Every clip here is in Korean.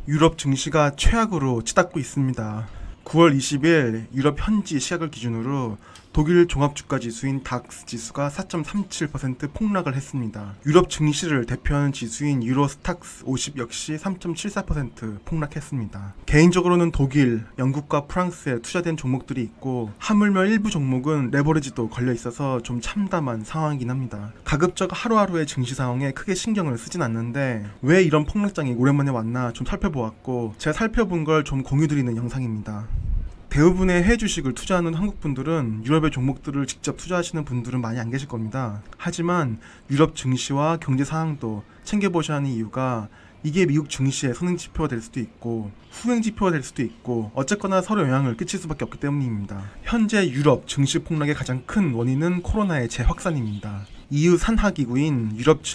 유럽 증시가 최악으로 치닫고 있습니다. 9월 20일 유럽 현지 시각을 기준으로 독일 종합주가지수인 닥스 지수가 4.37% 폭락을 했습니다. 유럽 증시를 대표하는 지수인 유로스탁스 50 역시 3.74% 폭락했습니다. 개인적으로는 독일, 영국과 프랑스에 투자된 종목들이 있고 하물며 일부 종목은 레버리지도 걸려 있어서 좀 참담한 상황이긴 합니다. 가급적 하루하루의 증시 상황에 크게 신경을 쓰진 않는데 왜 이런 폭락장이 오랜만에 왔나 좀 살펴보았고 제가 살펴본 걸 좀 공유드리는 영상입니다. 대부분의 해외 주식을 투자하는 한국분들은 유럽의 종목들을 직접 투자하시는 분들은 많이 안 계실 겁니다. 하지만 유럽 증시와 경제 상황도 챙겨보셔야 하는 이유가 이게 미국 증시의 선행지표가 될 수도 있고 후행지표가 될 수도 있고 어쨌거나 서로 영향을 끼칠 수밖에 없기 때문입니다. 현재 유럽 증시 폭락의 가장 큰 원인은 코로나의 재확산입니다. EU 산하기구인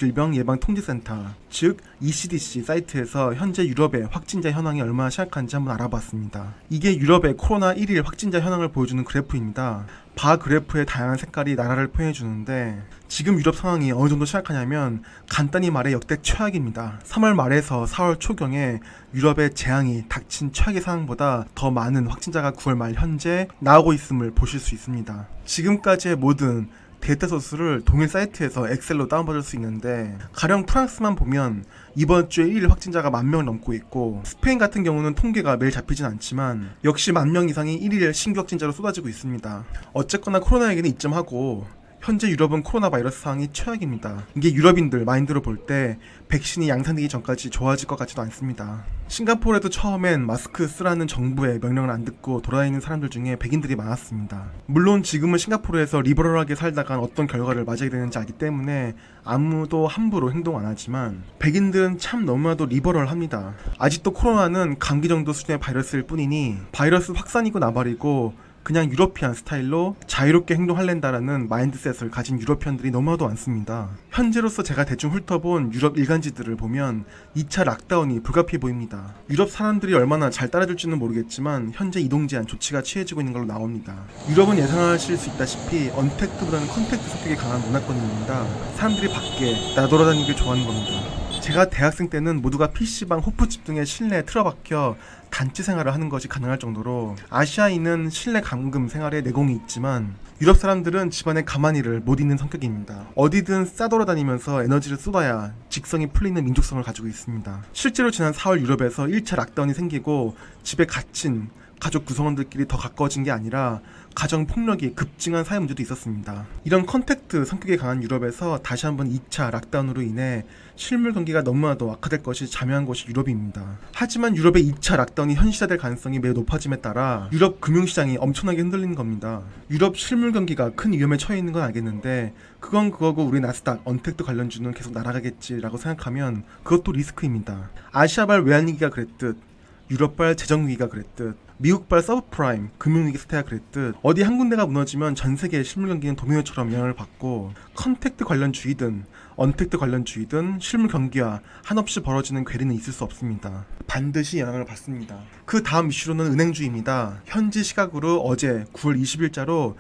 유럽질병예방통제센터 즉 ECDC 사이트에서 현재 유럽의 확진자 현황이 얼마나 심각한지 한번 알아봤습니다. 이게 유럽의 코로나 1일 확진자 현황을 보여주는 그래프입니다. 바 그래프의 다양한 색깔이 나라를 표현해주는데 지금 유럽 상황이 어느 정도 심각하냐면 간단히 말해 역대 최악입니다. 3월 말에서 4월 초경에 유럽의 재앙이 닥친 최악의 상황보다 더 많은 확진자가 9월 말 현재 나오고 있음을 보실 수 있습니다. 지금까지의 모든 데이터 소스를 동일 사이트에서 엑셀로 다운받을 수 있는데 가령 프랑스만 보면 이번 주에 1일 확진자가 10,000명을 넘고 있고 스페인 같은 경우는 통계가 매일 잡히진 않지만 역시 10,000명 이상이 1일 신규 확진자로 쏟아지고 있습니다. 어쨌거나 코로나 얘기는 이점하고 현재 유럽은 코로나 바이러스 상황이 최악입니다. 이게 유럽인들 마인드로 볼 때 백신이 양산되기 전까지 좋아질 것 같지도 않습니다. 싱가포르에도 처음엔 마스크 쓰라는 정부의 명령을 안 듣고 돌아다니는 사람들 중에 백인들이 많았습니다. 물론 지금은 싱가포르에서 리버럴하게 살다간 어떤 결과를 맞이하게 되는지 알기 때문에 아무도 함부로 행동 안 하지만 백인들은 참 너무나도 리버럴합니다. 아직도 코로나는 감기 정도 수준의 바이러스일 뿐이니 바이러스 확산이고 나발이고 그냥 유러피안 스타일로 자유롭게 행동할랜다라는 마인드셋을 가진 유러피안들이 너무나도 많습니다. 현재로서 제가 대충 훑어본 유럽 일간지들을 보면 2차 락다운이 불가피해 보입니다. 유럽 사람들이 얼마나 잘 따라줄지는 모르겠지만 현재 이동 제한 조치가 취해지고 있는 걸로 나옵니다. 유럽은 예상하실 수 있다시피 언택트보다는 컨택트 성격이 강한 문화권입니다. 사람들이 밖에 나돌아다니길 좋아하는 겁니다. 제가 대학생 때는 모두가 PC방, 호프집 등의 실내에 틀어박혀 단체 생활을 하는 것이 가능할 정도로 아시아인은 실내 감금 생활에 내공이 있지만 유럽 사람들은 집안에 가만히를 못 있는 성격입니다. 어디든 싸돌아다니면서 에너지를 쏟아야 직성이 풀리는 민족성을 가지고 있습니다. 실제로 지난 4월 유럽에서 1차 락다운이 생기고 집에 갇힌 가족 구성원들끼리 더 가까워진 게 아니라 가정 폭력이 급증한 사회 문제도 있었습니다. 이런 컨택트 성격이 강한 유럽에서 다시 한번 2차 락다운으로 인해 실물 경기가 너무나도 악화될 것이 자명한 곳이 유럽입니다. 하지만 유럽의 2차 락다운이 현실화될 가능성이 매우 높아짐에 따라 유럽 금융시장이 엄청나게 흔들리는 겁니다. 유럽 실물 경기가 큰 위험에 처해 있는 건 알겠는데 그건 그거고 우리 나스닥, 언택트 관련주는 계속 날아가겠지라고 생각하면 그것도 리스크입니다. 아시아발 외환위기가 그랬듯 유럽발 재정위기가 그랬듯 미국발 서브프라임 금융위기 사태가 그랬듯 어디 한 군데가 무너지면 전 세계의 실물 경기는 도미노처럼 영향을 받고 컨택트 관련 주의든 언택트 관련 주의든 실물 경기와 한없이 벌어지는 괴리는 있을 수 없습니다. 반드시 영향을 받습니다. 그 다음 이슈로는 은행주입니다. 현지 시각으로 어제 9월 20일자로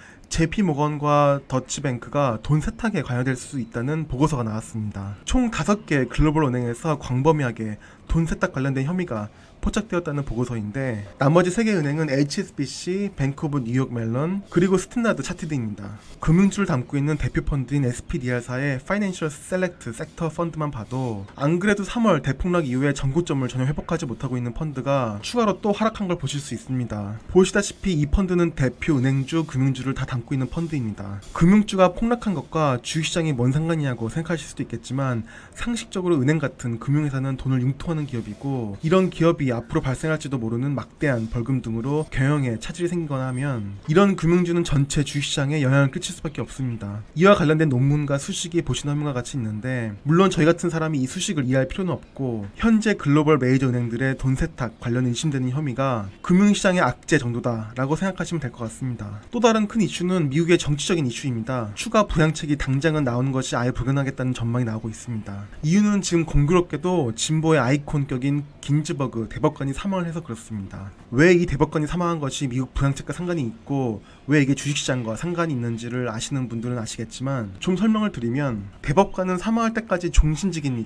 JP모건과 더치뱅크가 돈 세탁에 관여될 수 있다는 보고서가 나왔습니다. 총 5개 글로벌 은행에서 광범위하게 돈 세탁 관련된 혐의가 포착되었다는 보고서인데 나머지 3개 은행은 HSBC, 뱅크 오브 뉴욕 멜론, 그리고 스탠다드 차티드입니다. 금융주를 담고 있는 대표 펀드인 SPDR사의 파이낸셜 셀렉트 섹터 펀드만 봐도 안 그래도 3월 대폭락 이후에 전고점을 전혀 회복하지 못하고 있는 펀드가 추가로 또 하락한 걸 보실 수 있습니다. 보시다시피 이 펀드는 대표 은행주, 금융주를 다 담고 있는 펀드입니다. 금융주가 폭락한 것과 주식시장이 뭔 상관이냐고 생각하실 수도 있겠지만 상식적으로 은행 같은 금융회사는 돈을 융통하는 기업이고 이런 기업이 앞으로 발생할지도 모르는 막대한 벌금 등으로 경영에 차질이 생기거나 하면 이런 금융주는 전체 주식시장에 영향을 끼칠 수밖에 없습니다. 이와 관련된 논문과 수식이 보시는 화면과 같이 있는데 물론 저희 같은 사람이 이 수식을 이해할 필요는 없고 현재 글로벌 메이저 은행들의 돈 세탁 관련 의심되는 혐의가 금융시장의 악재 정도다 라고 생각하시면 될 것 같습니다. 또 다른 큰 이슈는 미국의 정치적인 이슈입니다. 추가 부양책이 당장은 나오는 것이 아예 불가능하겠다는 전망이 나오고 있습니다. 이유는 지금 공교롭게도 진보의 아이콘격인 긴즈버그 대법관이 사망을 해서 그렇습니다. 왜 이 대법관이 사망한 것이 미국 부양책과 상관이 있고 왜 이게 주식시장과 상관이 있는지를 아시는 분들은 아시겠지만 좀 설명을 드리면 대법관은 사망할 때까지 종신직입니다.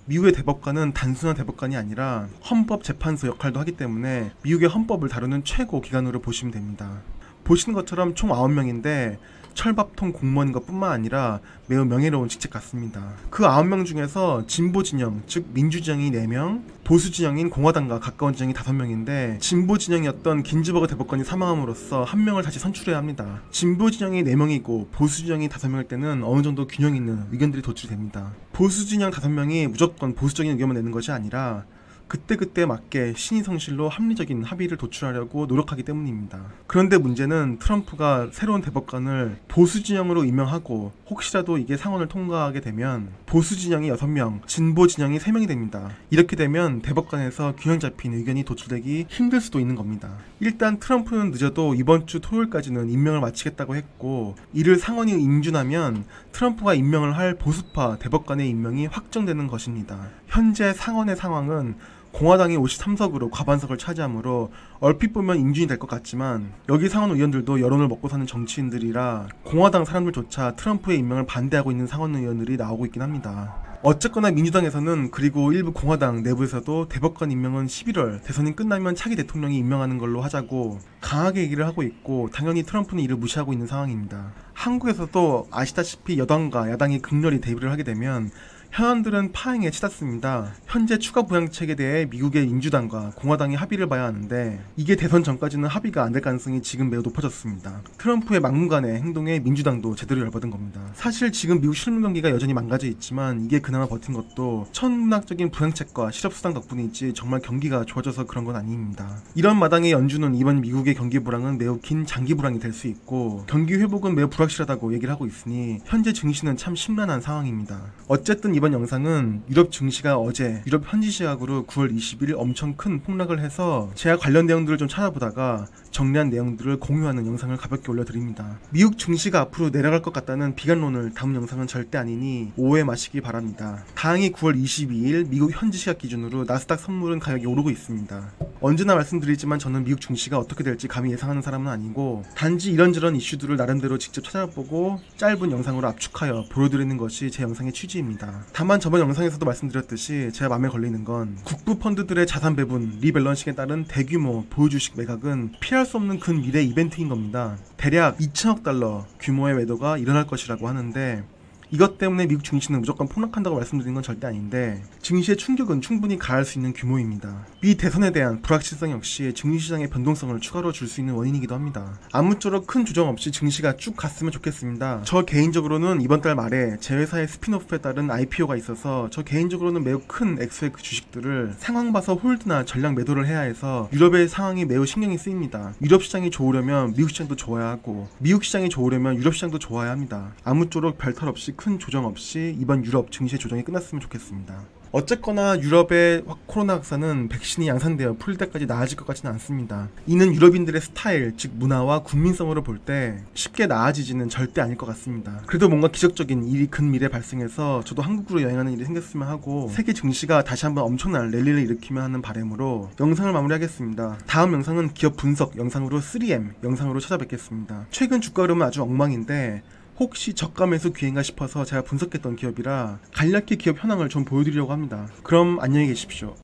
미국의 대법관은 단순한 대법관이 아니라 헌법재판소 역할도 하기 때문에 미국의 헌법을 다루는 최고 기관으로 보시면 됩니다. 보시는 것처럼 총 9명인데 철밥통 공무원인 것뿐만 아니라 매우 명예로운 직책 같습니다. 그 9명 중에서 진보 진영, 즉 민주 진영이 4명, 보수 진영인 공화당과 가까운 진영이 5명인데 진보 진영이었던 긴즈버그 대법관이 사망함으로써 1명을 다시 선출해야 합니다. 진보 진영이 4명이고 보수 진영이 5명일 때는 어느 정도 균형 있는 의견들이 도출됩니다. 보수 진영 5명이 무조건 보수적인 의견만 내는 것이 아니라 그때그때 맞게 신의성실로 합리적인 합의를 도출하려고 노력하기 때문입니다. 그런데 문제는 트럼프가 새로운 대법관을 보수 진영으로 임명하고 혹시라도 이게 상원을 통과하게 되면 보수 진영이 6명, 진보 진영이 3명이 됩니다. 이렇게 되면 대법관에서 균형 잡힌 의견이 도출되기 힘들 수도 있는 겁니다. 일단 트럼프는 늦어도 이번 주 토요일까지는 임명을 마치겠다고 했고, 이를 상원이 인준하면 트럼프가 임명을 할 보수파 대법관의 임명이 확정되는 것입니다. 현재 상원의 상황은 공화당이 53석으로 과반석을 차지하므로 얼핏 보면 인준이 될 것 같지만, 여기 상원 의원들도 여론을 먹고 사는 정치인들이라 공화당 사람들조차 트럼프의 임명을 반대하고 있는 상원 의원들이 나오고 있긴 합니다. 어쨌거나 민주당에서는, 그리고 일부 공화당 내부에서도 대법관 임명은 11월 대선이 끝나면 차기 대통령이 임명하는 걸로 하자고 강하게 얘기를 하고 있고, 당연히 트럼프는 이를 무시하고 있는 상황입니다. 한국에서도 아시다시피 여당과 야당이 극렬히 대비를 하게 되면 현안들은 파행에 치닫습니다. 현재 추가 부양책에 대해 미국의 민주당과 공화당이 합의를 봐야 하는데, 이게 대선 전까지는 합의가 안 될 가능성이 지금 매우 높아졌습니다. 트럼프의 막무가내 행동에 민주당도 제대로 열받은 겁니다. 사실 지금 미국 실물 경기가 여전히 망가져 있지만 이게 그나마 버틴 것도 천문학적인 부양책과 실업수당 덕분이지 정말 경기가 좋아져서 그런 건 아닙니다. 이런 마당의 연준은 이번 미국의 경기 불황은 매우 긴 장기 불황이 될 수 있고, 경기 회복은 매우 불확실하다고 얘기를 하고 있으니 현재 증시는 참 심란한 상황입니다. 어쨌든 이번 영상은 유럽 증시가 어제 유럽 현지 시각으로 9월 20일 엄청 큰 폭락을 해서 제가 관련 내용들을 좀 찾아보다가 정리한 내용들을 공유하는 영상을 가볍게 올려드립니다. 미국 증시가 앞으로 내려갈 것 같다는 비관론을 담은 영상은 절대 아니니 오해 마시기 바랍니다. 다행히 9월 22일 미국 현지 시각 기준으로 나스닥 선물은 가격이 오르고 있습니다. 언제나 말씀드리지만 저는 미국 증시가 어떻게 될지 감히 예상하는 사람은 아니고, 단지 이런저런 이슈들을 나름대로 직접 찾아보고 짧은 영상으로 압축하여 보여드리는 것이 제 영상의 취지입니다. 다만 저번 영상에서도 말씀드렸듯이 제가 맘에 걸리는 건, 국부 펀드들의 자산 배분, 리밸런싱에 따른 대규모 보유주식 매각은 피할 수 없는 근미래 이벤트인 겁니다. 대략 2천억 달러 규모의 매도가 일어날 것이라고 하는데, 이것 때문에 미국 증시는 무조건 폭락한다고 말씀드리는 건 절대 아닌데, 증시의 충격은 충분히 가할 수 있는 규모입니다. 미 대선에 대한 불확실성 역시 증시시장의 변동성을 추가로 줄 수 있는 원인이기도 합니다. 아무쪼록 큰 조정 없이 증시가 쭉 갔으면 좋겠습니다. 저 개인적으로는 이번 달 말에 제 회사의 스핀오프에 따른 IPO가 있어서 저 개인적으로는 매우 큰 액수의 그 주식들을 상황 봐서 홀드나 전량 매도를 해야 해서 유럽의 상황이 매우 신경이 쓰입니다. 유럽 시장이 좋으려면 미국 시장도 좋아야 하고, 미국 시장이 좋으려면 유럽 시장도 좋아야 합니다. 아무쪼록 별탈 없이 큰 조정 없이 이번 유럽 증시 조정이 끝났으면 좋겠습니다. 어쨌거나 유럽의 코로나 확산은 백신이 양산되어 풀릴 때까지 나아질 것 같지는 않습니다. 이는 유럽인들의 스타일, 즉 문화와 국민성으로 볼 때 쉽게 나아지지는 절대 아닐 것 같습니다. 그래도 뭔가 기적적인 일이 근미래에 발생해서 저도 한국으로 여행하는 일이 생겼으면 하고, 세계 증시가 다시 한번 엄청난 랠리를 일으키면 하는 바람으로 영상을 마무리하겠습니다. 다음 영상은 기업 분석 영상으로 3M 영상으로 찾아뵙겠습니다. 최근 주가 흐름은 아주 엉망인데 혹시 저가 매수 기회인가 싶어서 제가 분석했던 기업이라 간략히 기업 현황을 좀 보여드리려고 합니다. 그럼 안녕히 계십시오.